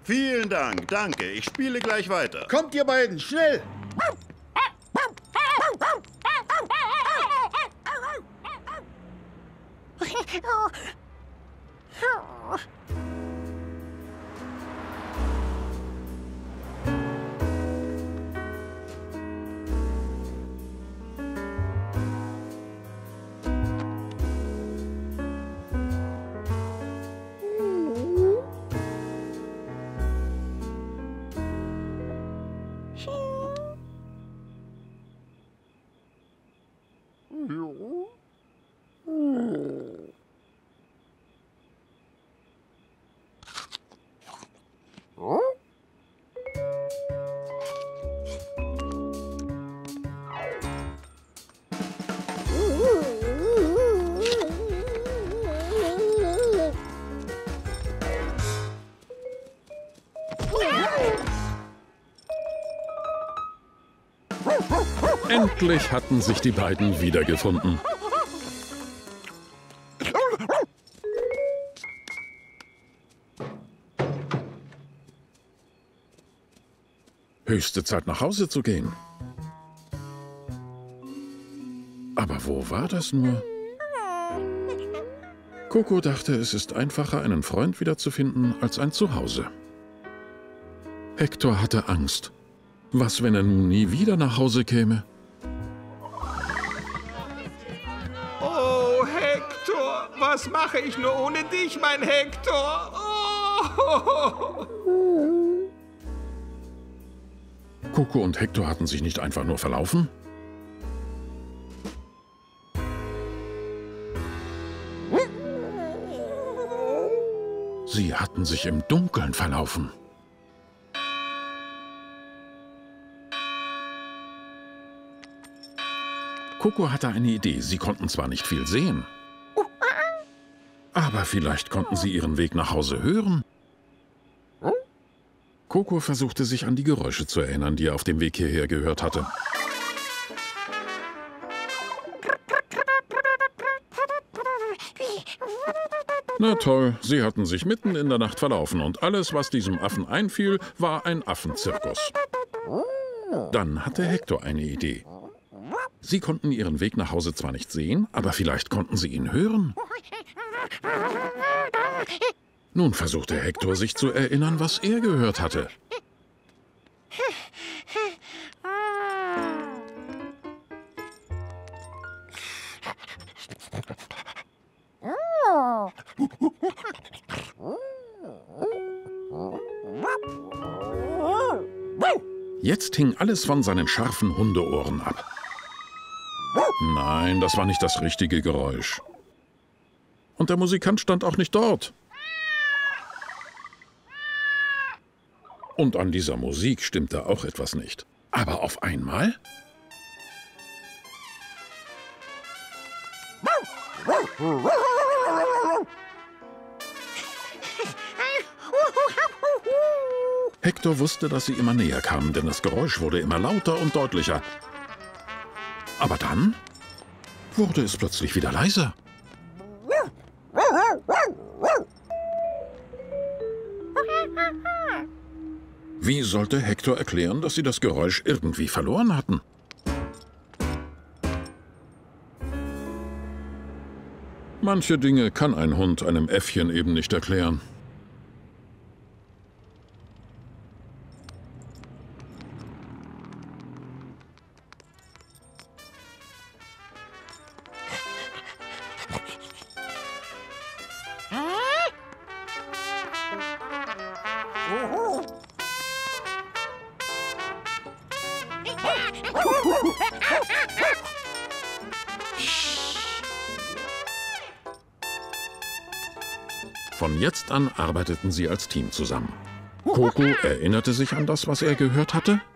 Vielen Dank, danke. Ich spiele gleich weiter. Kommt ihr beiden, schnell! Endlich hatten sich die beiden wiedergefunden. Höchste Zeit, nach Hause zu gehen. Aber wo war das nur? Coco dachte, es ist einfacher, einen Freund wiederzufinden, als ein Zuhause. Hector hatte Angst. Was, wenn er nun nie wieder nach Hause käme? Oh, Hector, was mache ich nur ohne dich, mein Hector? Oh. Coco und Hector hatten sich nicht einfach nur verlaufen? Sie hatten sich im Dunkeln verlaufen. Coco hatte eine Idee. Sie konnten zwar nicht viel sehen, aber vielleicht konnten sie ihren Weg nach Hause hören. Coco versuchte sich an die Geräusche zu erinnern, die er auf dem Weg hierher gehört hatte. Na toll, sie hatten sich mitten in der Nacht verlaufen und alles, was diesem Affen einfiel, war ein Affenzirkus. Dann hatte Hector eine Idee. Sie konnten ihren Weg nach Hause zwar nicht sehen, aber vielleicht konnten sie ihn hören. Nun versuchte Hector, sich zu erinnern, was er gehört hatte. Jetzt hing alles von seinen scharfen Hundeohren ab. Nein, das war nicht das richtige Geräusch. Und der Musikant stand auch nicht dort. Und an dieser Musik stimmte auch etwas nicht. Aber auf einmal... Hector wusste, dass sie immer näher kamen, denn das Geräusch wurde immer lauter und deutlicher. Aber dann wurde es plötzlich wieder leiser. Wie sollte Hector erklären, dass sie das Geräusch irgendwie verloren hatten? Manche Dinge kann ein Hund einem Äffchen eben nicht erklären. Von jetzt an arbeiteten sie als Team zusammen. Coco erinnerte sich an das, was er gehört hatte.